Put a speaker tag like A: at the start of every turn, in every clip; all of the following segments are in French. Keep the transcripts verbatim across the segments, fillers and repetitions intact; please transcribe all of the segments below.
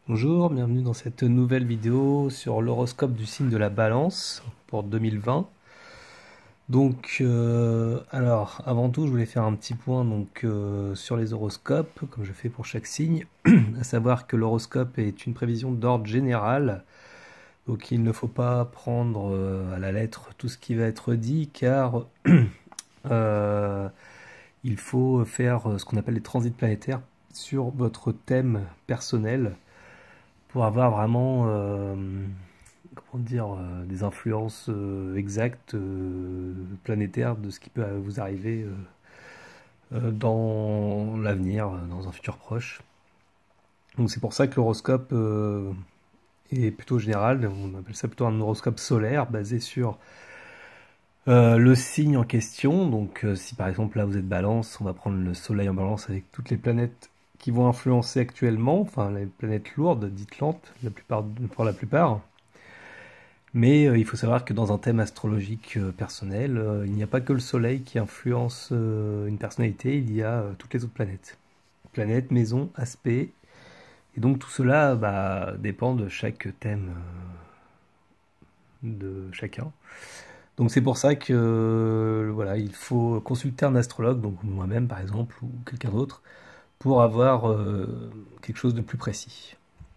A: Bonjour, bienvenue dans cette nouvelle vidéo sur l'horoscope du signe de la Balance pour deux mille vingt. Donc, euh, alors, avant tout, je voulais faire un petit point donc, euh, sur les horoscopes, comme je fais pour chaque signe, à savoir que l'horoscope est une prévision d'ordre général, donc il ne faut pas prendre euh, à la lettre tout ce qui va être dit, car euh, il faut faire ce qu'on appelle les transits planétaires sur votre thème personnel pour avoir vraiment euh, comment dire, euh, des influences euh, exactes euh, planétaires de ce qui peut vous arriver euh, euh, dans l'avenir, euh, dans un futur proche. Donc c'est pour ça que l'horoscope euh, est plutôt général, on appelle ça plutôt un horoscope solaire basé sur euh, le signe en question. Donc euh, si par exemple là vous êtes Balance, on va prendre le Soleil en Balance avec toutes les planètes qui vont influencer actuellement, enfin les planètes lourdes, dites lentes, la plupart, pour la plupart. Mais euh, il faut savoir que dans un thème astrologique euh, personnel, euh, il n'y a pas que le Soleil qui influence euh, une personnalité, il y a euh, toutes les autres planètes. Planètes, maisons, aspects. Et donc tout cela bah, dépend de chaque thème euh, de chacun. Donc c'est pour ça que euh, voilà, il faut consulter un astrologue, donc moi-même par exemple, ou quelqu'un d'autre, pour avoir euh, quelque chose de plus précis.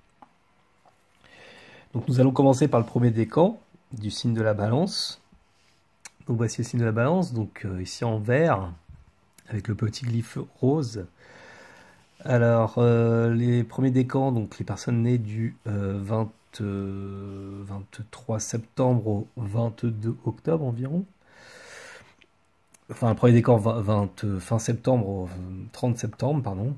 A: Donc nous allons commencer par le premier décan du signe de la Balance. Donc voici le signe de la Balance, donc euh, ici en vert, avec le petit glyphe rose. Alors, euh, les premiers décans, donc les personnes nées du euh, vingt, euh, vingt-trois septembre au vingt-deux octobre environ. Enfin, le premier décan vingt, vingt, fin septembre au trente septembre, pardon.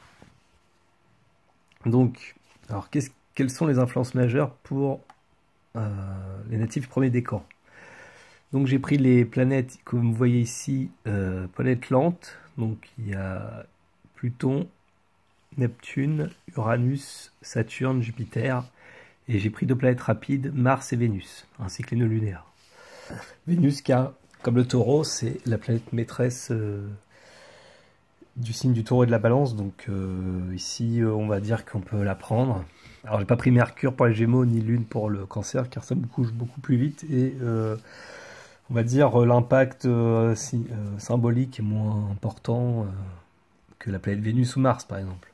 A: Donc, alors, qu'est-ce, quelles sont les influences majeures pour euh, les natifs du premier décan? Donc j'ai pris les planètes, comme vous voyez ici, euh, planètes lentes. Donc il y a Pluton, Neptune, Uranus, Saturne, Jupiter. Et j'ai pris deux planètes rapides, Mars et Vénus, ainsi que les nœuds lunaires. Vénus, car comme le taureau, c'est la planète maîtresse euh, du signe du taureau et de la balance. Donc euh, ici, euh, on va dire qu'on peut la prendre. Alors j'ai pas pris Mercure pour les Gémeaux, ni Lune pour le Cancer, car ça bouge beaucoup plus vite. Et... Euh, on va dire euh, l'impact euh, si, euh, symbolique est moins important euh, que la planète Vénus ou Mars, par exemple.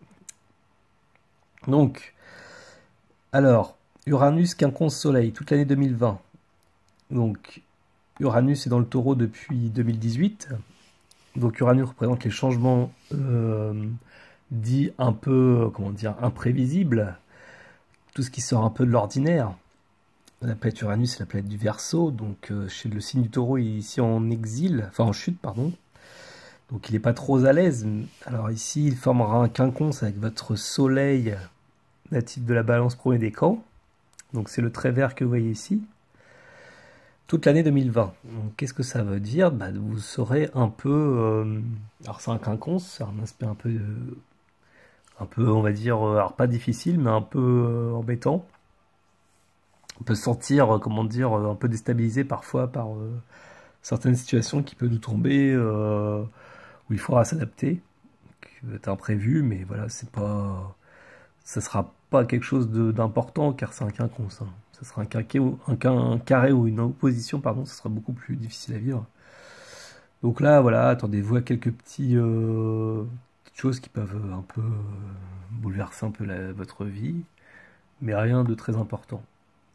A: Donc, alors, Uranus quinconce Soleil, toute l'année deux mille vingt. Donc, Uranus est dans le taureau depuis deux mille dix-huit. Donc, Uranus représente les changements euh, dits un peu, comment dire, imprévisibles. Tout ce qui sort un peu de l'ordinaire. La planète Uranus, c'est la planète du Verseau, donc euh, chez le signe du Taureau, il est ici en exil, enfin en chute, pardon. Donc il n'est pas trop à l'aise. Alors ici, il formera un quinconce avec votre Soleil natif de la Balance premier décan. Donc c'est le trait vert que vous voyez ici. Toute l'année deux mille vingt. Donc qu'est-ce que ça veut dire? Bah, vous serez un peu... Euh, alors c'est un quinconce, c'est un aspect un peu... Euh, un peu, on va dire, euh, alors pas difficile, mais un peu euh, embêtant. On peut se sentir, euh, comment dire, euh, un peu déstabilisé parfois par euh, certaines situations qui peuvent nous tomber, euh, où il faudra s'adapter, qui peut être imprévu, mais voilà, c'est pas, ça sera pas quelque chose de- d'important car c'est un quinconce. Hein. Ça sera un, quinquet ou, un, quin- un carré ou une opposition, pardon, ça sera beaucoup plus difficile à vivre. Donc là, voilà, attendez-vous à quelques petits, euh, petites choses qui peuvent euh, un peu euh, bouleverser un peu la- votre vie, mais rien de très important.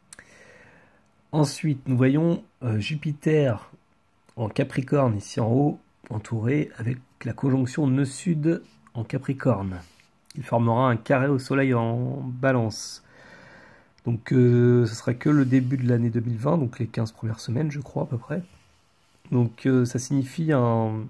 A: Ensuite, nous voyons euh, Jupiter en Capricorne, ici en haut, entouré avec la conjonction nœud-sud en Capricorne. Il formera un carré au Soleil en Balance. Donc euh, ce sera que le début de l'année deux mille vingt, donc les quinze premières semaines, je crois, à peu près. Donc euh, ça signifie un...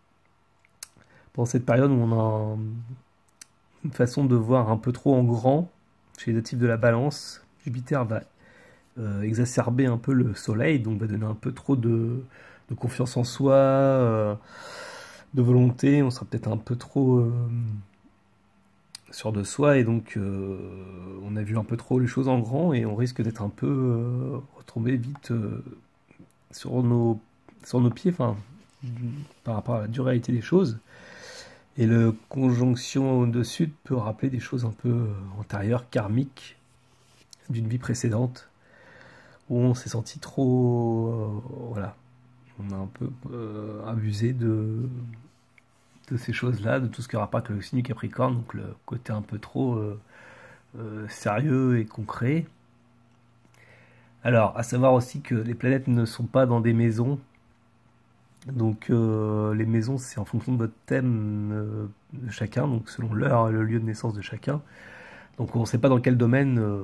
A: pendant cette période où on a un- une façon de voir un peu trop en grand chez les natifs de la Balance. Jupiter va euh, exacerber un peu le Soleil, donc va donner un peu trop de, de confiance en soi, euh, de volonté. On sera peut-être un peu trop euh, sûr de soi, et donc euh, on a vu un peu trop les choses en grand, et on risque d'être un peu euh, retombé vite euh, sur nos, sur nos pieds, enfin, par rapport à la dure réalité des choses. Et le conjonction de sud peut rappeler des choses un peu euh, antérieures, karmiques, d'une vie précédente, où on s'est senti trop... euh, voilà, on a un peu euh, abusé de, de ces choses-là, de tout ce qui rapporte le signe du Capricorne, donc le côté un peu trop euh, euh, sérieux et concret. Alors, à savoir aussi que les planètes ne sont pas dans des maisons. Donc, euh, les maisons, c'est en fonction de votre thème euh, de chacun, donc selon l'heure et le lieu de naissance de chacun. Donc, on ne sait pas dans quel domaine euh,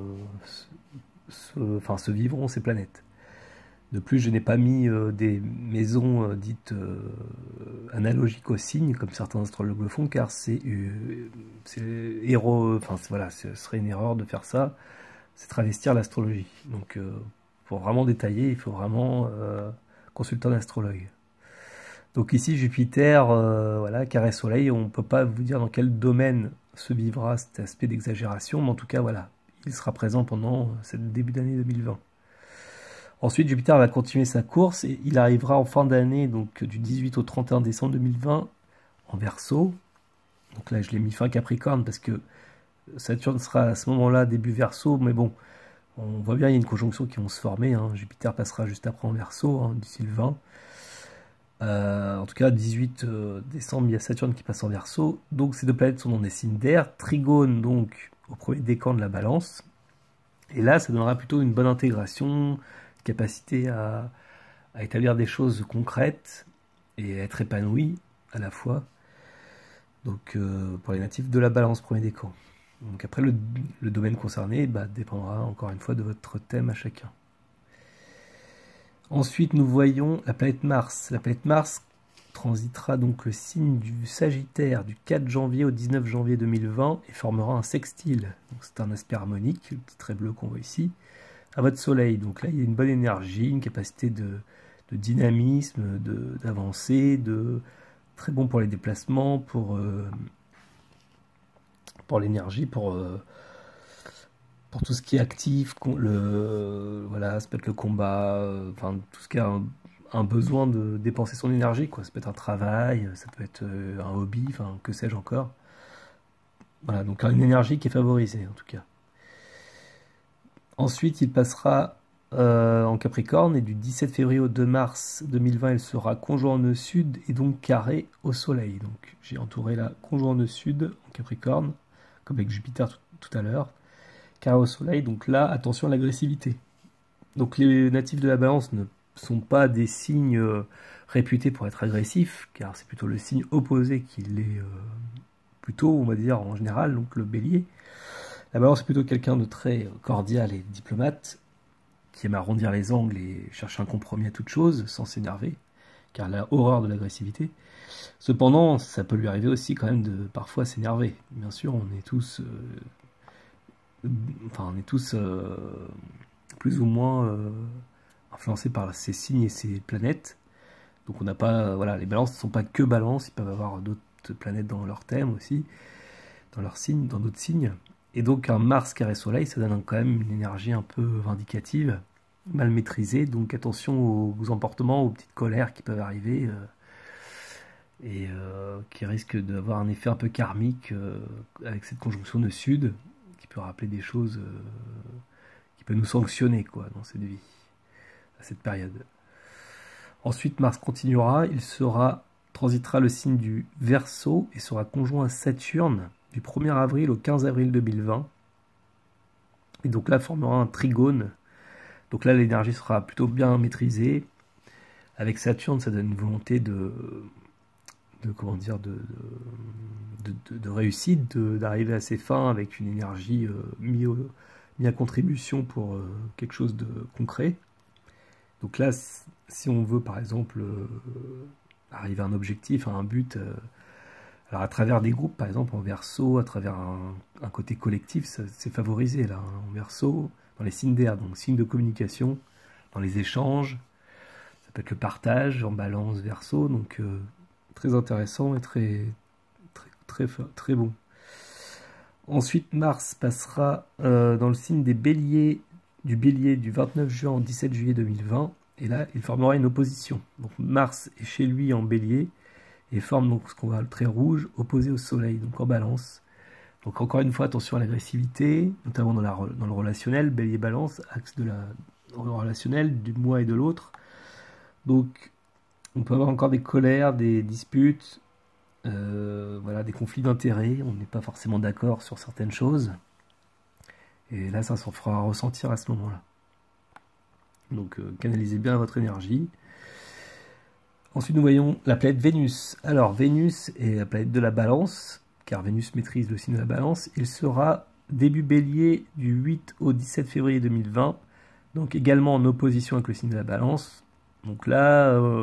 A: se, enfin, se vivront ces planètes. De plus, je n'ai pas mis euh, des maisons euh, dites euh, analogiques aux signes, comme certains astrologues le font, car c'est euh, héros, enfin voilà, ce serait une erreur de faire ça, c'est travestir l'astrologie. Donc, euh, pour vraiment détailler, il faut vraiment euh, consulter un astrologue. Donc ici, Jupiter, euh, voilà, carré Soleil, on ne peut pas vous dire dans quel domaine se vivra cet aspect d'exagération, mais en tout cas, voilà, il sera présent pendant ce début d'année deux mille vingt. Ensuite, Jupiter va continuer sa course et il arrivera en fin d'année, donc du dix-huit au trente et un décembre deux mille vingt, en Verseau. Donc là, je l'ai mis fin Capricorne parce que Saturne sera à ce moment-là début Verseau, mais bon, on voit bien, il y a une conjonction qui vont se former. Hein. Jupiter passera juste après en Verseau, hein, d'ici le vingt. Euh, en tout cas, dix-huit décembre, il y a Saturne qui passe en Verseau. Donc ces deux planètes sont dans des signes d'air. Trigone, donc, au premier décan de la Balance. Et là, ça donnera plutôt une bonne intégration, capacité à, à établir des choses concrètes et à être épanoui à la fois. Donc euh, pour les natifs de la Balance, premier décan. Donc après, le, le domaine concerné bah, dépendra encore une fois de votre thème à chacun. Ensuite, nous voyons la planète Mars. La planète Mars transitera donc le signe du Sagittaire du quatre janvier au dix-neuf janvier deux mille vingt et formera un sextile. C'est un aspect harmonique, le petit trait bleu qu'on voit ici, à votre Soleil. Donc là, il y a une bonne énergie, une capacité de, de dynamisme, d'avancée, de, de, très bon pour les déplacements, pour, euh, pour l'énergie, pour... Euh, pour tout ce qui est actif, le, voilà, ça peut être le combat, euh, enfin tout ce qui a un, un besoin de dépenser son énergie, quoi. Ça peut être un travail, ça peut être euh, un hobby, enfin que sais-je encore. Voilà, donc une énergie qui est favorisée en tout cas. Ensuite, il passera euh, en Capricorne et du dix-sept février au deux mars deux mille vingt, il sera conjoint en nœud sud et donc carré au Soleil. Donc j'ai entouré la conjoint en nœud sud en Capricorne, comme avec Jupiter tout, tout à l'heure. Carré au Soleil, donc là, attention à l'agressivité. Donc les natifs de la Balance ne sont pas des signes euh, réputés pour être agressifs, car c'est plutôt le signe opposé qui l'est euh, plutôt, on va dire, en général, donc le Bélier. La Balance est plutôt quelqu'un de très cordial et diplomate, qui aime arrondir les angles et chercher un compromis à toute chose, sans s'énerver, car elle a horreur de l'agressivité. Cependant, ça peut lui arriver aussi quand même de parfois s'énerver. Bien sûr, on est tous... Euh, Enfin, on est tous euh, plus ou moins euh, influencés par ces signes et ces planètes. Donc on n'a pas, voilà, les balances ne sont pas que balances, ils peuvent avoir d'autres planètes dans leur thème aussi, dans leurs signes, dans d'autres signes. Et donc un Mars carré Soleil, ça donne quand même une énergie un peu vindicative, mal maîtrisée. Donc attention aux emportements, aux petites colères qui peuvent arriver euh, et euh, qui risquent d'avoir un effet un peu karmique euh, avec cette conjonction de Sud, peut rappeler des choses euh, qui peuvent nous sanctionner quoi, dans cette vie, à cette période. Ensuite, Mars continuera, il sera, transitera le signe du Verseau et sera conjoint à Saturne du premier avril au quinze avril deux mille vingt. Et donc là, formera un trigone. Donc là, l'énergie sera plutôt bien maîtrisée. Avec Saturne, ça donne une volonté de... de comment dire, de, de, de, de réussite, d'arriver à ses fins avec une énergie euh, mise mis à contribution pour euh, quelque chose de concret. Donc là, si on veut par exemple euh, arriver à un objectif, à un but, euh, alors à travers des groupes, par exemple en Verseau, à travers un, un côté collectif, c'est favorisé là, hein, en Verseau, dans les signes d'air, donc signes de communication, dans les échanges, ça peut être le partage en Balance, Verseau, donc euh, très intéressant et très, très, très, très bon. Ensuite, Mars passera euh, dans le signe des Béliers, du Bélier du vingt-neuf juin au dix-sept juillet deux mille vingt. Et là, il formera une opposition. Donc Mars est chez lui en Bélier. et forme donc ce qu'on voit le trait rouge opposé au soleil, donc en balance. Donc encore une fois, attention à l'agressivité, notamment dans, la, dans le relationnel, bélier balance, axe de la, dans le relationnel du moi et de l'autre. Donc on peut avoir encore des colères, des disputes, euh, voilà, des conflits d'intérêts, on n'est pas forcément d'accord sur certaines choses. Et là, ça s'en fera ressentir à ce moment-là. Donc euh, canalisez bien votre énergie. Ensuite, nous voyons la planète Vénus. Alors, Vénus est la planète de la balance, car Vénus maîtrise le signe de la balance. Il sera début bélier du huit au dix-sept février deux mille vingt, donc également en opposition avec le signe de la balance. Donc là, euh,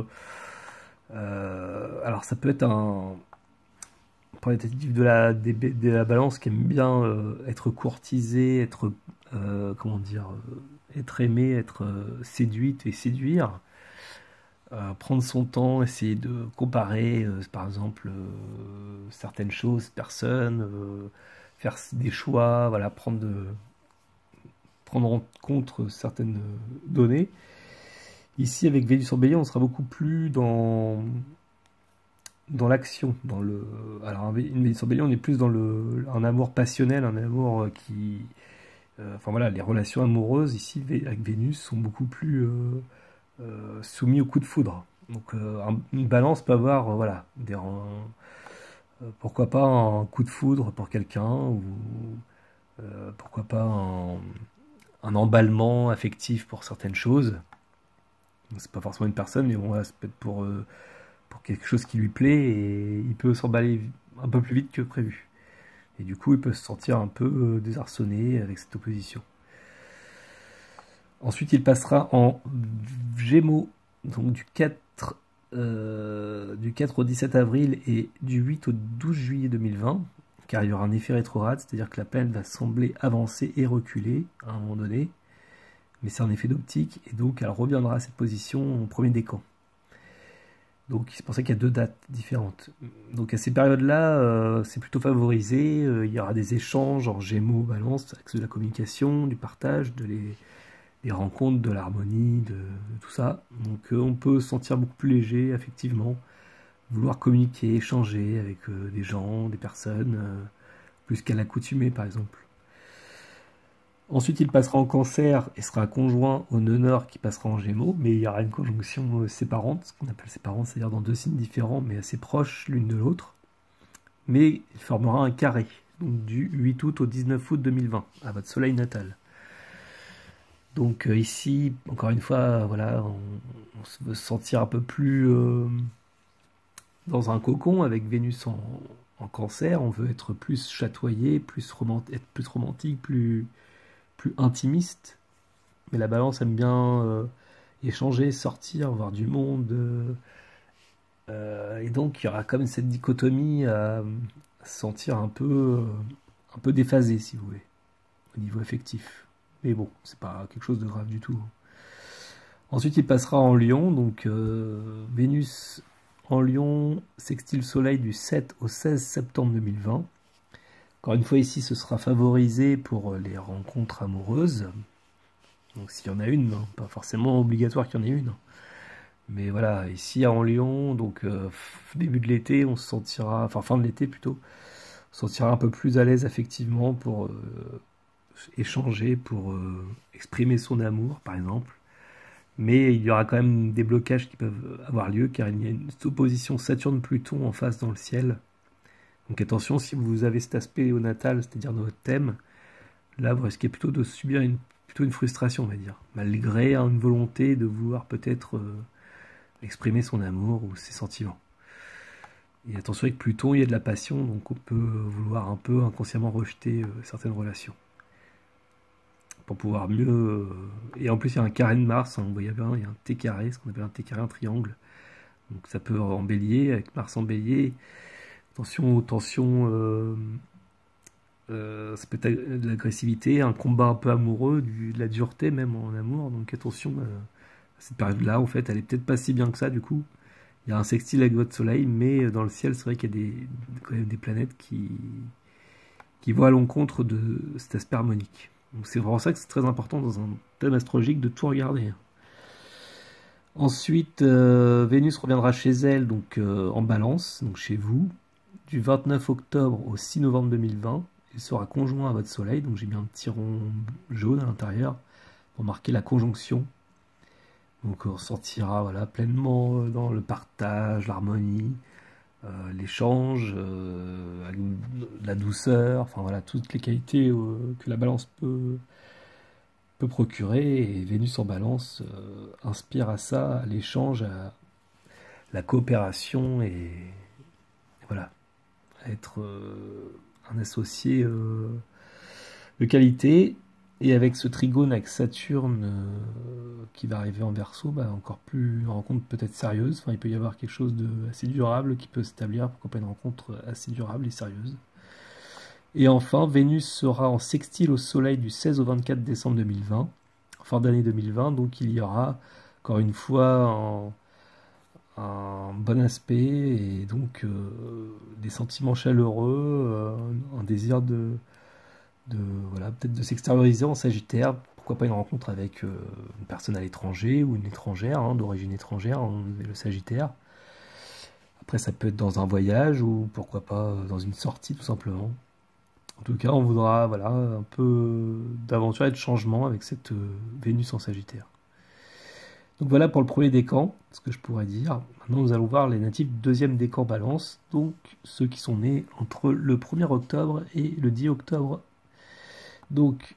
A: euh, alors ça peut être un planète de la, de, de la balance qui aime bien euh, être courtisé, être, euh, comment dire, euh, être aimé, être euh, séduite et séduire. Euh, prendre son temps, essayer de comparer, euh, par exemple, euh, certaines choses, personnes, euh, faire des choix, voilà, prendre, de, prendre en compte certaines données. Ici, avec Vénus en Bélier, on sera beaucoup plus dans, dans l'action. Dans le, alors, une Vénus en Bélier, on est plus dans le, un amour passionnel, un amour qui... Euh, enfin voilà, les relations amoureuses, ici, avec Vénus, sont beaucoup plus... Euh, Euh, soumis au coup de foudre. Donc euh, une balance peut avoir, euh, voilà, des, euh, pourquoi pas un coup de foudre pour quelqu'un, ou euh, pourquoi pas un, un emballement affectif pour certaines choses. C'est pas forcément une personne, mais bon, voilà, c'est peut-être pour, euh, pour quelque chose qui lui plaît, et il peut s'emballer un peu plus vite que prévu. Et du coup, il peut se sentir un peu euh, désarçonné avec cette opposition. Ensuite, il passera en Gémeaux, donc du quatre, euh, du quatre au dix-sept avril et du huit au douze juillet deux mille vingt, car il y aura un effet rétrograde, c'est-à-dire que la planète va sembler avancer et reculer à un moment donné, mais c'est un effet d'optique, et donc elle reviendra à cette position au premier décan. Donc c'est pour ça qu'il y a deux dates différentes. Donc à ces périodes-là, euh, c'est plutôt favorisé, euh, il y aura des échanges en Gémeaux, Balance, axe de la communication, du partage, de les... des rencontres, de l'harmonie, de, de tout ça. Donc euh, on peut se sentir beaucoup plus léger, effectivement, vouloir communiquer, échanger avec euh, des gens, des personnes, euh, plus qu'à l'accoutumée par exemple. Ensuite il passera en Cancer et sera conjoint au nœud nord qui passera en Gémeaux, mais il y aura une conjonction euh, séparante, ce qu'on appelle séparante, c'est-à-dire dans deux signes différents, mais assez proches l'une de l'autre. Mais il formera un carré, donc du huit août au dix-neuf août deux mille vingt, à votre soleil natal. Donc euh, ici, encore une fois, voilà, on, on veut se sentir un peu plus euh, dans un cocon avec Vénus en, en Cancer. On veut être plus chatoyé, plus romantique, être plus romantique, plus, plus intimiste. Mais la Balance aime bien euh, échanger, sortir, voir du monde. Euh, euh, et donc il y aura comme cette dichotomie à, à se sentir un peu, euh, un peu déphasé, si vous voulez, au niveau affectif. Mais bon, c'est pas quelque chose de grave du tout. Ensuite, il passera en Lion, donc euh, Vénus en Lion, sextile Soleil du sept au seize septembre deux mille vingt. Encore une fois, ici, ce sera favorisé pour les rencontres amoureuses. Donc s'il y en a une, hein, pas forcément obligatoire qu'il y en ait une. Mais voilà, ici en Lion, donc euh, début de l'été, on se sentira, enfin fin de l'été plutôt, on se sentira un peu plus à l'aise affectivement pour... Euh, échanger, pour euh, exprimer son amour, par exemple. Mais il y aura quand même des blocages qui peuvent avoir lieu, car il y a une opposition Saturne-Pluton en face dans le ciel. Donc attention, si vous avez cet aspect au natal, c'est-à-dire dans votre thème, là vous risquez plutôt de subir une, plutôt une frustration, on va dire, malgré hein, une volonté de vouloir peut-être euh, exprimer son amour ou ses sentiments. Et attention, avec Pluton, il y a de la passion, donc on peut vouloir un peu inconsciemment rejeter euh, certaines relations. Pour pouvoir mieux... Euh, et en plus, il y a un carré de Mars, hein, vous voyez bien, il y a un T carré, ce qu'on appelle un T carré, un triangle. Donc ça peut en bélier, avec Mars en bélier. Attention aux tensions, euh, euh, ça peut être de l'agressivité, un combat un peu amoureux, du, de la dureté même en amour. Donc attention, euh, cette période-là, en fait, elle est peut-être pas si bien que ça, du coup. Il y a un sextile avec votre soleil, mais dans le ciel, c'est vrai qu'il y a des, quand même des planètes qui, qui vont à l'encontre de cet aspect harmonique. Donc c'est vraiment ça que c'est très important dans un thème astrologique de tout regarder. Ensuite, euh, Vénus reviendra chez elle, donc euh, en balance, donc chez vous, du vingt-neuf octobre au six novembre deux mille vingt. Il sera conjoint à votre soleil, donc j'ai mis un petit rond jaune à l'intérieur pour marquer la conjonction. Donc on ressentira voilà, pleinement dans le partage, l'harmonie, euh, l'échange, euh, la douceur, enfin voilà, toutes les qualités euh, que la balance peut, peut procurer. Et Vénus en balance euh, inspire à ça, à l'échange, à la coopération et, et voilà, à être euh, un associé euh, de qualité. Et avec ce trigone avec Saturne euh, qui va arriver en Verseau, bah, encore plus une rencontre peut-être sérieuse. Enfin, il peut y avoir quelque chose de assez durable qui peut s'établir, pourquoi pas une rencontre assez durable et sérieuse. Et enfin, Vénus sera en sextile au Soleil du seize au vingt-quatre décembre deux mille vingt, fin d'année deux mille vingt, donc il y aura encore une fois un, un bon aspect et donc euh, des sentiments chaleureux, euh, un désir de de voilà, peut-être de s'extérioriser en Sagittaire, pourquoi pas une rencontre avec euh, une personne à l'étranger ou une étrangère, hein, d'origine étrangère, hein, le Sagittaire. Après, ça peut être dans un voyage ou pourquoi pas dans une sortie tout simplement. En tout cas, on voudra voilà, un peu d'aventure et de changement avec cette euh, Vénus en Sagittaire. Donc voilà pour le premier décan, ce que je pourrais dire. Maintenant, nous allons voir les natifs du deuxième décan Balance, donc ceux qui sont nés entre le premier octobre et le dix octobre. Donc,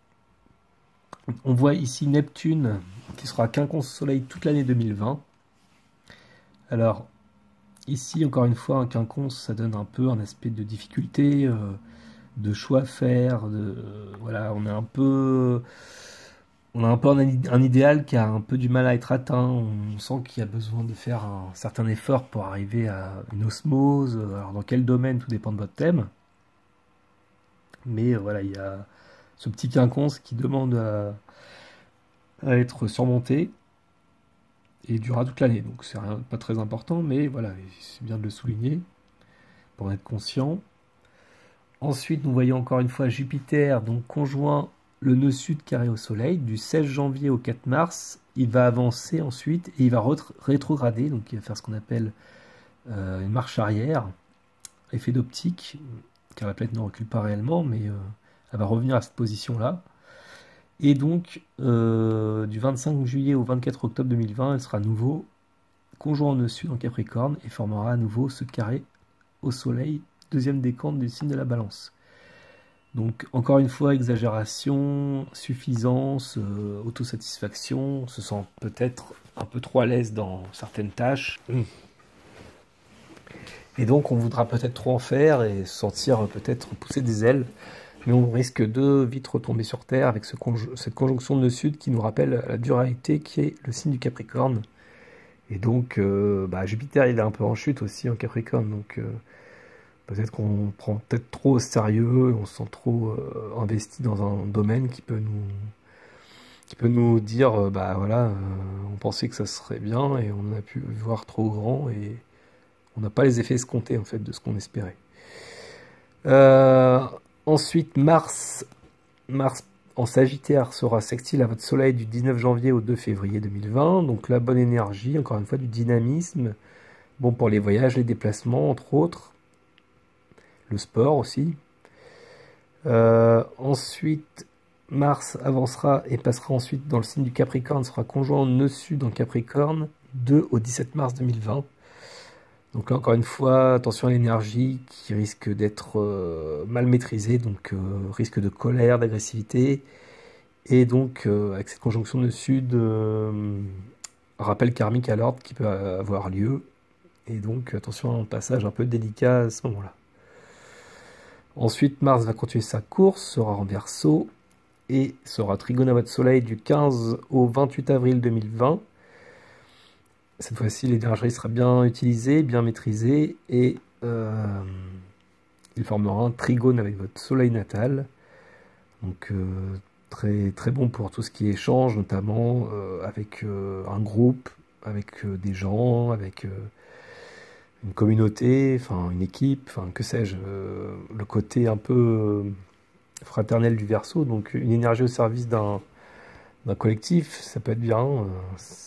A: on voit ici Neptune qui sera quinconce Soleil toute l'année deux mille vingt. Alors, ici, encore une fois, un quinconce, ça donne un peu un aspect de difficulté, euh, de choix à faire. De, euh, voilà, on est un peu, on a un peu un, un idéal qui a un peu du mal à être atteint. On sent qu'il y a besoin de faire un certain effort pour arriver à une osmose. Alors, dans quel domaine, tout dépend de votre thème. Mais euh, voilà, il y a ce petit quinconce qui demande à, à être surmonté et durera toute l'année. Donc c'est pas très important, mais voilà, c'est bien de le souligner pour en être conscient. Ensuite, nous voyons encore une fois Jupiter, donc conjoint le nœud sud carré au Soleil, du seize janvier au quatre mars. Il va avancer ensuite et il va rétrograder, donc il va faire ce qu'on appelle euh, une marche arrière, effet d'optique, car la planète ne recule pas réellement, mais euh, elle va revenir à cette position-là. Et donc, euh, du vingt-cinq juillet au vingt-quatre octobre deux mille vingt, elle sera à nouveau conjoint en nœud sud en Capricorne et formera à nouveau ce carré au Soleil, deuxième décan du signe de la Balance. Donc, encore une fois, exagération, suffisance, euh, autosatisfaction, on se sent peut-être un peu trop à l'aise dans certaines tâches. Mmh. Et donc, on voudra peut-être trop en faire et se sentir peut-être pousser des ailes. Mais on risque de vite retomber sur Terre avec ce conj cette conjonction de nœud sud qui nous rappelle la dualité qui est le signe du Capricorne. Et donc, euh, bah, Jupiter, il est un peu en chute aussi en Capricorne. Donc, euh, peut-être qu'on prend peut-être trop au sérieux, on se sent trop euh, investi dans un domaine qui peut nous, qui peut nous dire, euh, bah voilà, euh, on pensait que ça serait bien et on a pu voir trop grand et on n'a pas les effets escomptés en fait de ce qu'on espérait. Euh, ensuite, Mars, Mars en Sagittaire sera sextile à votre Soleil du dix-neuf janvier au deux février deux mille vingt. Donc la bonne énergie, encore une fois, du dynamisme, bon pour les voyages, les déplacements, entre autres. Le sport aussi. Euh, ensuite, Mars avancera et passera ensuite dans le signe du Capricorne, sera conjoint en nœud sud en Capricorne, deux au dix-sept mars deux mille vingt. Donc là, encore une fois, attention à l'énergie qui risque d'être euh, mal maîtrisée, donc euh, risque de colère, d'agressivité. Et donc, euh, avec cette conjonction de sud, euh, rappel karmique à l'ordre qui peut avoir lieu. Et donc, attention à un passage un peu délicat à ce moment-là. Ensuite, Mars va continuer sa course, sera en Verseau et sera trigone à votre Soleil du quinze au vingt-huit avril deux mille vingt. Cette fois-ci, l'énergie sera bien utilisée, bien maîtrisée et euh, il formera un trigone avec votre Soleil natal. Donc, euh, très, très bon pour tout ce qui est échange, notamment euh, avec euh, un groupe, avec euh, des gens, avec... Euh, une communauté, enfin une équipe, enfin que sais-je, euh, le côté un peu euh, fraternel du Verseau, donc une énergie au service d'un d'un collectif, ça peut être bien. Euh,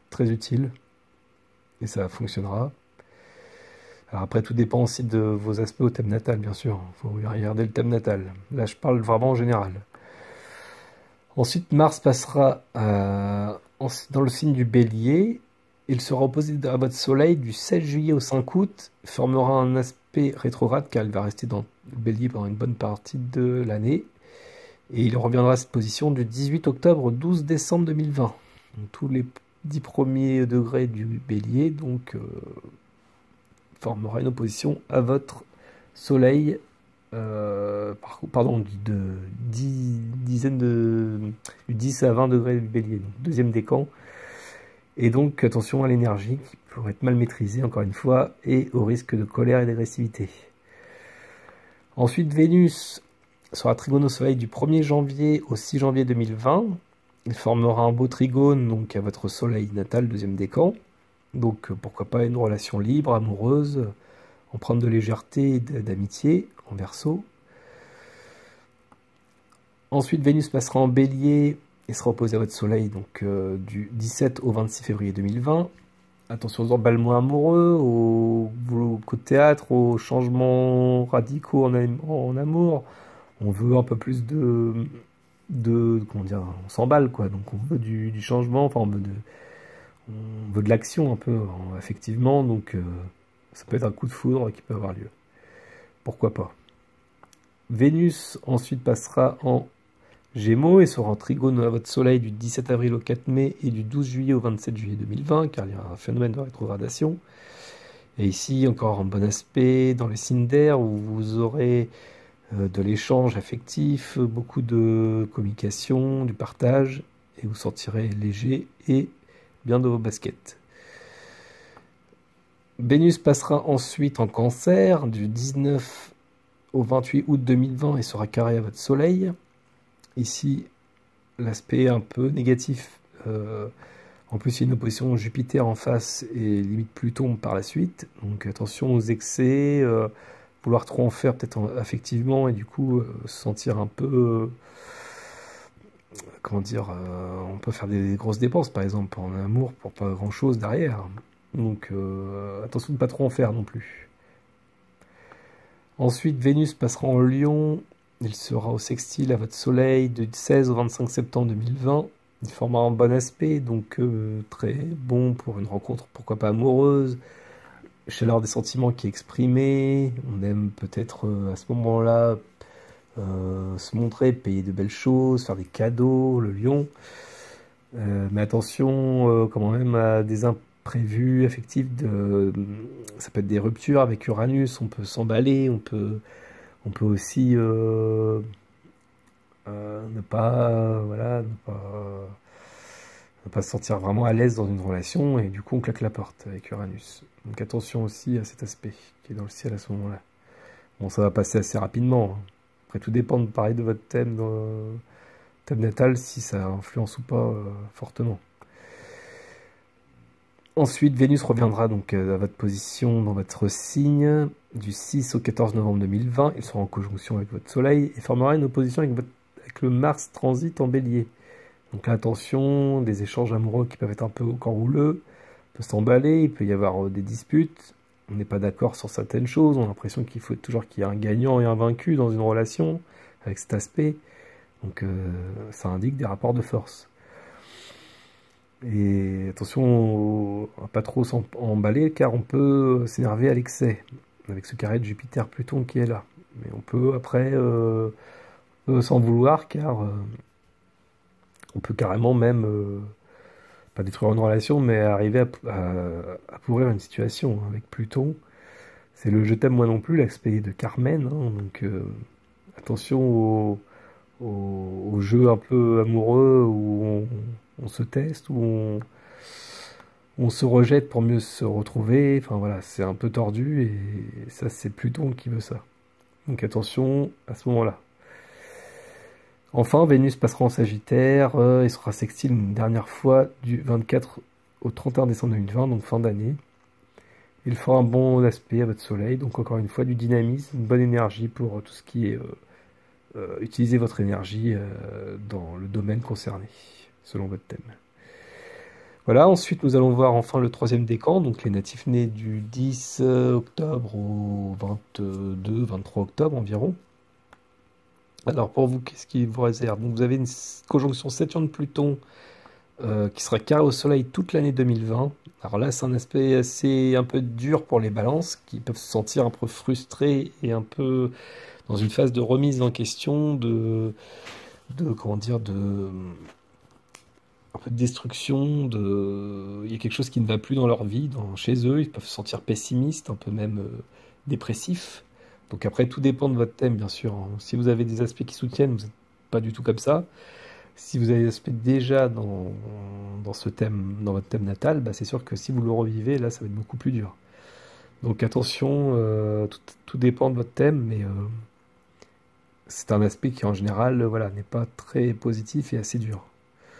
A: très utile et ça fonctionnera. Alors après, tout dépend aussi de vos aspects au thème natal, bien sûr. Il faut regarder le thème natal. Là, je parle vraiment en général. Ensuite, Mars passera euh, en- dans le signe du Bélier. Il sera opposé à votre Soleil du seize juillet au cinq août, formera un aspect rétrograde car il va rester dans le Bélier pendant une bonne partie de l'année. Et il reviendra à cette position du dix-huit octobre au douze décembre deux mille vingt. Donc, tous les dix premiers degrés du Bélier donc, euh, formera une opposition à votre Soleil, euh, par- pardon, de dix dizaines de, du dix à vingt degrés du Bélier, donc deuxième décan. Et donc attention à l'énergie qui pourrait être mal maîtrisée encore une fois et au risque de colère et d'agressivité. Ensuite, Vénus sera trigone au Soleil du premier janvier au six janvier deux mille vingt. Il formera un beau trigone donc à votre Soleil natal, deuxième décan. Donc pourquoi pas une relation libre, amoureuse, empreinte de légèreté et d'amitié en Verseau. Ensuite, Vénus passera en Bélier et sera opposé à votre Soleil donc euh, du dix-sept au vingt-six février deux mille vingt. Attention aux emballements amoureux, au boulot de théâtre, aux changements radicaux en, am- en amour. On veut un peu plus de, de comment dire, on s'emballe quoi. Donc on veut du, du changement, enfin on veut de, on veut de l'action un peu, hein, effectivement. Donc euh, ça peut être un coup de foudre qui peut avoir lieu. Pourquoi pas. Vénus ensuite passera en Gémeaux et sera en trigone à votre Soleil du dix-sept avril au quatre mai et du douze juillet au vingt-sept juillet deux mille vingt, car il y a un phénomène de rétrogradation. Et ici, encore un bon aspect dans les signes d'air où vous aurez euh, de l'échange affectif, beaucoup de communication, du partage, et vous sortirez léger et bien de vos baskets. Vénus passera ensuite en Cancer du dix-neuf au vingt-huit août deux mille vingt et sera carré à votre Soleil. Ici, l'aspect un peu négatif. Euh, en plus, il y a une opposition Jupiter en face et limite Pluton par la suite. Donc attention aux excès, euh, vouloir trop en faire peut-être en- affectivement et du coup euh, se sentir un peu... euh, comment dire, euh, on peut faire des grosses dépenses par exemple en amour pour pas grand-chose derrière. Donc euh, attention de ne pas trop en faire non plus. Ensuite, Vénus passera en Lion. Il sera au sextile à votre Soleil du seize au vingt-cinq septembre deux mille vingt. Il formera un bon aspect, donc euh, très bon pour une rencontre, pourquoi pas amoureuse. Chaleur des sentiments qui est exprimée. On aime peut-être euh, à ce moment-là euh, se montrer, payer de belles choses, faire des cadeaux, le lion. Euh, mais attention euh, quand même à des imprévus affectifs. De, ça peut être des ruptures avec Uranus, on peut s'emballer, on peut, on peut aussi euh, euh, ne pas, euh, voilà, ne pas, ne pas se sentir vraiment à l'aise dans une relation et du coup on claque la porte avec Uranus. Donc attention aussi à cet aspect qui est dans le ciel à ce moment-là. Bon, ça va passer assez rapidement, hein. Après, tout dépend de, pareil de votre thème, dans le thème natal, si ça influence ou pas euh, fortement. Ensuite, Vénus reviendra donc euh, à votre position dans votre signe du six au quatorze novembre deux mille vingt. Il sera en conjonction avec votre Soleil et formera une opposition avec, votre, avec le Mars transit en Bélier. Donc là, attention, des échanges amoureux qui peuvent être un peu encore houleux, on peut s'emballer, il peut y avoir euh, des disputes, on n'est pas d'accord sur certaines choses, on a l'impression qu'il faut toujours qu'il y ait un gagnant et un vaincu dans une relation avec cet aspect. Donc euh, ça indique des rapports de force. Et attention au- à pas trop s'emballer car on peut s'énerver à l'excès avec ce carré de Jupiter-Pluton qui est là. Mais on peut après euh, euh, s'en vouloir car euh, on peut carrément même euh, pas détruire une relation mais arriver à, à- à pourrir une situation avec Pluton. C'est le je t'aime moi non plus, l'aspect de Carmen, hein. Donc euh, attention au, au, au jeu un peu amoureux où on, on se teste, où on, on se rejette pour mieux se retrouver. Enfin voilà, c'est un peu tordu et ça c'est Pluton qui veut ça. Donc attention à ce moment-là. Enfin, Vénus passera en Sagittaire euh, et sera sextile une dernière fois du vingt-quatre au trente et un décembre deux mille vingt, donc fin d'année. Il fera un bon aspect à votre Soleil, donc encore une fois du dynamisme, une bonne énergie pour tout ce qui est euh, euh, utiliser votre énergie euh, dans le domaine concerné, selon votre thème. Voilà, ensuite nous allons voir enfin le troisième décan, donc les natifs nés du dix octobre au vingt-deux vingt-trois octobre environ. Alors pour vous, qu'est-ce qui vous réserve? Donc vous avez une conjonction Saturne-Pluton euh, qui sera carré au Soleil toute l'année deux mille vingt. Alors là, c'est un aspect assez un peu dur pour les balances, qui peuvent se sentir un peu frustrés et un peu dans une phase de remise en question, de, de comment dire, de un peu de destruction, de... il y a quelque chose qui ne va plus dans leur vie, dans... chez eux, ils peuvent se sentir pessimistes, un peu même euh, dépressifs. Donc après, tout dépend de votre thème, bien sûr, hein. Si vous avez des aspects qui soutiennent, vous n'êtes pas du tout comme ça. Si vous avez des aspects déjà dans, dans ce thème, dans votre thème natal, bah c'est sûr que si vous le revivez, là, ça va être beaucoup plus dur. Donc attention, euh, tout, tout dépend de votre thème, mais euh, c'est un aspect qui en général, euh, voilà, n'est pas très positif et assez dur.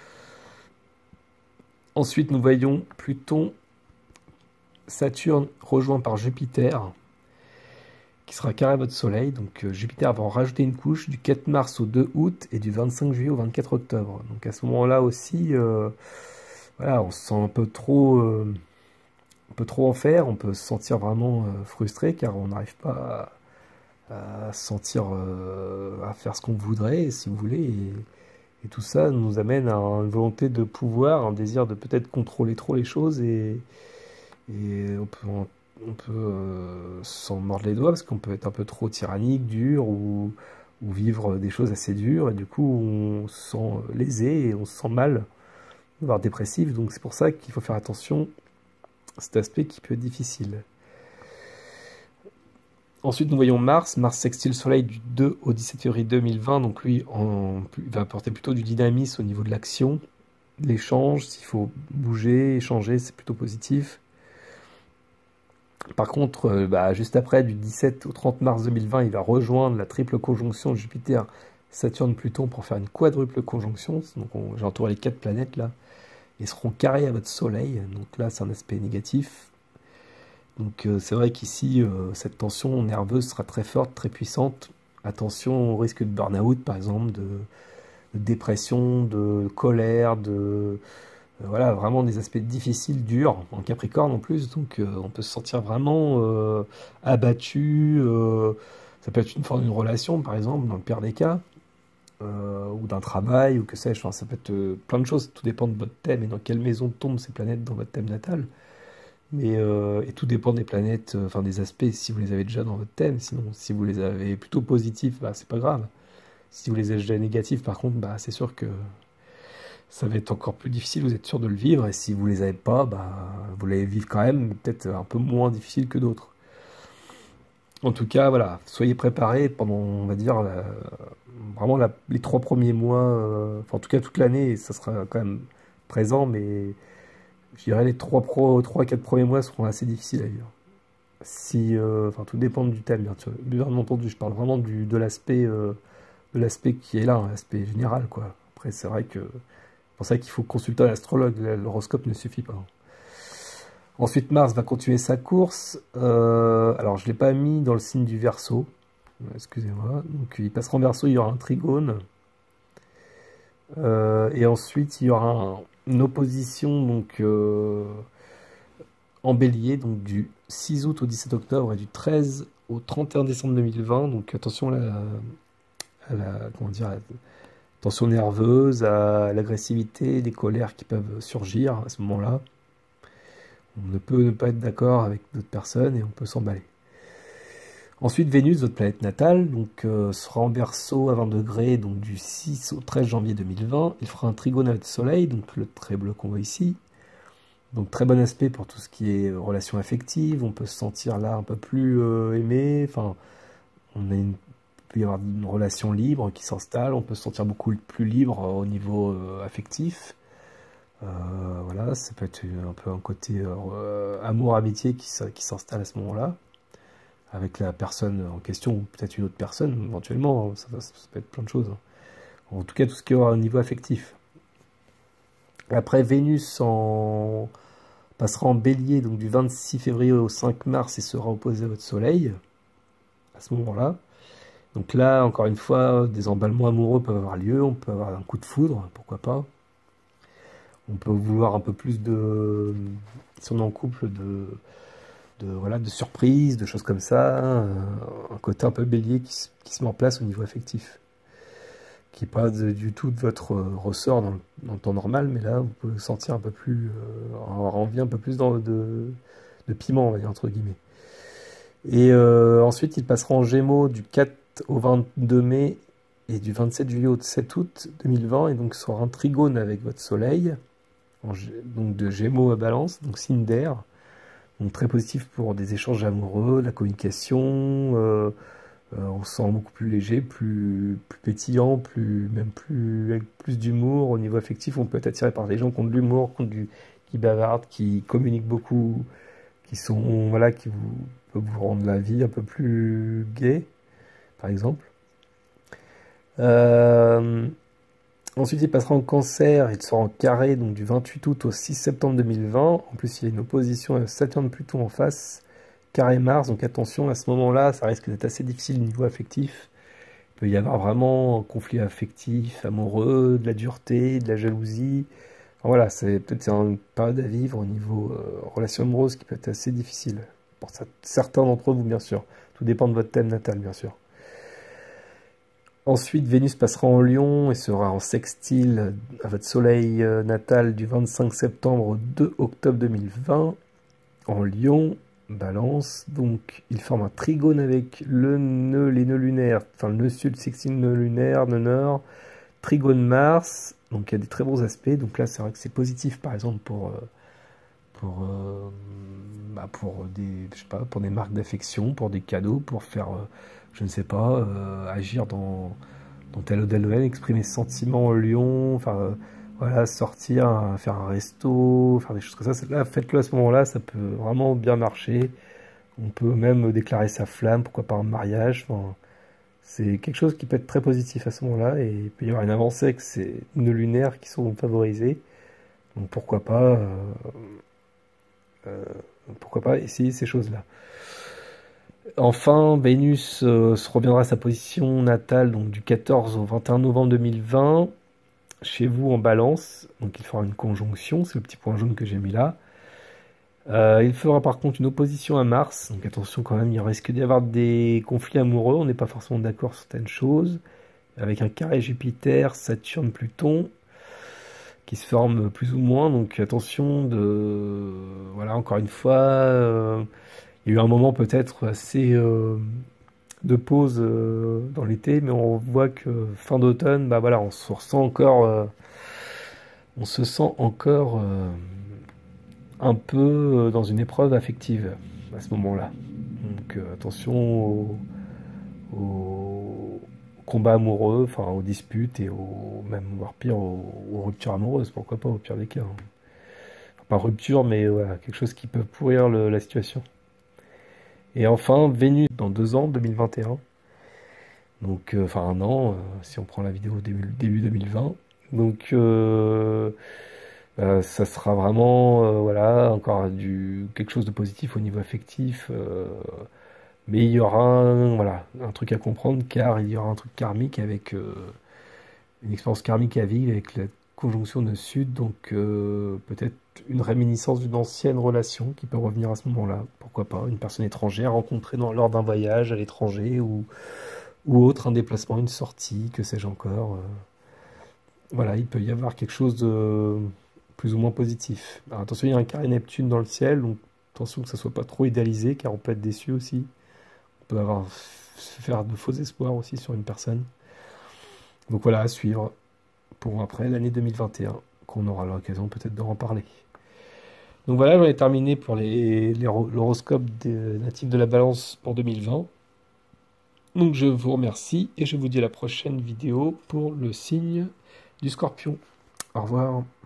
A: Ensuite, nous voyons Pluton, Saturne rejoint par Jupiter, qui sera carré à votre Soleil. Donc euh, Jupiter va en rajouter une couche du quatre mars au deux août et du vingt-cinq juillet au vingt-quatre octobre. Donc à ce moment-là aussi, euh, voilà, on se sent un peu trop, euh, un peu trop en faire, on peut se sentir vraiment euh, frustré car on n'arrive pas à, à se sentir, euh, à faire ce qu'on voudrait, si vous voulez. Et, et tout ça nous amène à une volonté de pouvoir, un désir de peut-être contrôler trop les choses et, et on peut, on peut euh, s'en mordre les doigts parce qu'on peut être un peu trop tyrannique, dur ou, ou vivre des choses assez dures et du coup on se sent lésé et on se sent mal, voire dépressif. Donc c'est pour ça qu'il faut faire attention à cet aspect qui peut être difficile. Ensuite, nous voyons Mars. Mars sextile Soleil du deux au dix-sept février deux mille vingt. Donc lui, en, il va apporter plutôt du dynamisme au niveau de l'action, l'échange. S'il faut bouger, échanger, c'est plutôt positif. Par contre, euh, bah, juste après, du dix-sept au trente mars deux mille vingt, il va rejoindre la triple conjonction Jupiter, Saturne, Pluton pour faire une quadruple conjonction. Donc j'ai entouré les quatre planètes là. Ils seront carrés à votre Soleil. Donc là, c'est un aspect négatif. Donc euh, c'est vrai qu'ici, euh, cette tension nerveuse sera très forte, très puissante. Attention au risque de burn-out, par exemple, de, de dépression, de colère, de... euh, voilà, vraiment des aspects difficiles, durs, en Capricorne en plus. Donc euh, on peut se sentir vraiment euh, abattu. euh, ça peut être une forme d'une relation, par exemple, dans le pire des cas. euh, ou d'un travail, ou que sais-je. Enfin, ça peut être euh, plein de choses. Tout dépend de votre thème et dans quelle maison tombent ces planètes dans votre thème natal. Mais euh, et tout dépend des planètes, euh, enfin des aspects, si vous les avez déjà dans votre thème. Sinon, si vous les avez plutôt positifs, bah c'est pas grave. Si vous les avez déjà négatifs, par contre, bah c'est sûr que ça va être encore plus difficile, vous êtes sûr de le vivre. Et si vous les avez pas, bah vous l'allez vivre quand même, mais peut-être un peu moins difficile que d'autres. En tout cas, voilà, soyez préparés pendant, on va dire, la- vraiment la- les trois premiers mois, euh, enfin en tout cas toute l'année, ça sera quand même présent, mais je dirais les trois pro, trois, quatre premiers mois seront assez difficiles à vivre. Si, euh, enfin, tout dépend du thème, bien sûr. Bien entendu, je parle vraiment du, de l'aspect, euh, de l'aspect qui est là, hein, l'aspect général, quoi. Après, c'est vrai que c'est pour ça qu'il faut consulter un astrologue. L'horoscope ne suffit pas. Ensuite, Mars va continuer sa course. Euh, alors, je l'ai pas mis dans le signe du Verseau. Excusez-moi. Donc, il passera en Verseau. Il y aura un trigone. Euh, et ensuite, il y aura un- une opposition, donc. euh, en bélier, donc du six août au dix-sept octobre et du treize au trente et un décembre deux mille vingt. Donc attention à la, à la- comment dire, à la tension nerveuse, à l'agressivité, les colères qui peuvent surgir à ce moment-là. On ne peut ne pas être d'accord avec d'autres personnes et on peut s'emballer. Ensuite, Vénus, votre planète natale, donc, euh, sera en Verseau à vingt degrés, donc du six au treize janvier deux mille vingt. Il fera un trigone avec le Soleil, donc le trait bleu qu'on voit ici. Donc très bon aspect pour tout ce qui est euh, relations affectives, on peut se sentir là un peu plus euh, aimé, enfin, on a une, il peut y avoir une relation libre qui s'installe, on peut se sentir beaucoup plus libre euh, au niveau euh, affectif. Euh, voilà, ça peut être un peu un côté euh, amour-amitié qui, s- qui s'installe à ce moment-là, avec la personne en question, ou peut-être une autre personne, éventuellement, hein, ça, va- ça peut être plein de choses, hein. En tout cas, tout ce qui est au niveau affectif. Après, Vénus en passera en bélier, donc du vingt-six février au cinq mars, et sera opposé à votre soleil, à ce moment-là. Donc là, encore une fois, des emballements amoureux peuvent avoir lieu, on peut avoir un coup de foudre, pourquoi pas. On peut vouloir un peu plus de, si on est en couple, de, de, voilà, de surprise, de choses comme ça. Euh, un côté un peu bélier qui, se- qui se met en place au niveau affectif, qui n'est pas de- du tout de votre euh, ressort dans le, dans le temps normal, mais là, vous pouvez sentir un peu plus, euh, avoir envie un peu plus dans, de, de piment, on va dire, entre guillemets. Et euh, ensuite, il passera en Gémeaux du quatre au vingt-deux mai et du vingt-sept juillet au sept août deux mille vingt, et donc sera un trigone avec votre Soleil, en Gé- donc de Gémeaux à Balance, donc signe d'air, donc très positif pour des échanges amoureux, la communication. euh, euh, on se sent beaucoup plus léger, plus, plus pétillant, plus, même plus, avec plus d'humour au niveau affectif. On peut être attiré par des gens qui ont de l'humour, qui, ont du- qui bavardent, qui communiquent beaucoup, qui sont, voilà, qui vous, peuvent vous rendre la vie un peu plus gai, par exemple. Euh, Ensuite, il passera en Cancer, il sera en carré, donc du vingt-huit août au six septembre deux mille vingt. En plus, il y a une opposition à Saturne-Pluton en face, carré Mars, donc attention, à ce moment-là, ça risque d'être assez difficile au niveau affectif. Il peut y avoir vraiment un conflit affectif, amoureux, de la dureté, de la jalousie. Enfin, voilà, c'est peut-être c'est une période à vivre au niveau euh, relation amoureuse qui peut être assez difficile. Pour cer- certains d'entre vous, bien sûr. Tout dépend de votre thème natal, bien sûr. Ensuite, Vénus passera en Lion et sera en sextile à votre soleil euh, natal du vingt-cinq septembre au deux octobre deux mille vingt. En Lion, Balance, donc il forme un trigone avec le nœud, les nœuds lunaires, enfin le nœud sud sextile nœud lunaire, nœud nord, trigone Mars, donc il y a des très bons aspects. Donc là, c'est vrai que c'est positif, par exemple, pour, euh, pour, euh, bah, pour des, je sais pas, pour des marques d'affection, pour des cadeaux, pour faire, euh, je ne sais pas, euh, agir dans, dans tel ou tel domaine, exprimer ses sentiments en Lion, enfin, euh, voilà, sortir, euh, faire un resto, faire des choses comme ça. Là, faites-le à ce moment-là, ça peut vraiment bien marcher. On peut même déclarer sa flamme, pourquoi pas un mariage. Enfin, c'est quelque chose qui peut être très positif à ce moment-là, et il peut y avoir une avancée avec ces nœuds lunaires qui sont favorisés. Donc pourquoi pas, euh, euh, pourquoi pas essayer ces choses-là. Enfin, Vénus euh, se reviendra à sa position natale, donc du quatorze au vingt et un novembre deux mille vingt, chez vous en Balance. Donc il fera une conjonction, c'est le petit point jaune que j'ai mis là. Euh, il fera par contre une opposition à Mars, donc attention quand même, il risque d'y avoir des conflits amoureux, on n'est pas forcément d'accord sur certaines choses, avec un carré Jupiter, Saturne, Pluton, qui se forment plus ou moins, donc attention de... Voilà, encore une fois, euh, il y a eu un moment peut-être assez euh, de pause euh, dans l'été, mais on voit que fin d'automne, bah voilà, on se ressent encore, euh, on se sent encore euh, un peu euh, dans une épreuve affective à ce moment-là. Donc euh, attention aux, aux combats amoureux, enfin aux disputes et aux, même voire pire aux, aux ruptures amoureuses, pourquoi pas au pire des cas, hein. Enfin, pas rupture, mais voilà, quelque chose qui peut pourrir le- la situation. Et enfin, Vénus dans deux ans, deux mille vingt et un. Donc, euh, enfin un an, euh, si on prend la vidéo début, début deux mille vingt. Donc, euh, euh, ça sera vraiment, euh, voilà, encore du, quelque chose de positif au niveau affectif. Euh, mais il y aura un, voilà, un truc à comprendre, car il y aura un truc karmique avec euh, une expérience karmique à vivre avec la conjonction de Sud. Donc, euh, peut-être une réminiscence d'une ancienne relation qui peut revenir à ce moment-là. Pourquoi pas, une personne étrangère rencontrée dans, lors d'un voyage à l'étranger ou ou autre, un déplacement, une sortie, que sais-je encore. euh. Voilà, il peut y avoir quelque chose de plus ou moins positif. Alors, attention, il y a un carré Neptune dans le ciel, donc attention que ça soit pas trop idéalisé, car on peut être déçu aussi. On peut avoir se faire de faux espoirs aussi sur une personne. Donc voilà, à suivre pour après l'année deux mille vingt et un, qu'on aura l'occasion peut-être d'en reparler. Donc voilà, j'en ai terminé pour les, les ro- l'horoscope des natifs de la Balance pour deux mille vingt. Donc je vous remercie et je vous dis à la prochaine vidéo pour le signe du Scorpion. Au revoir.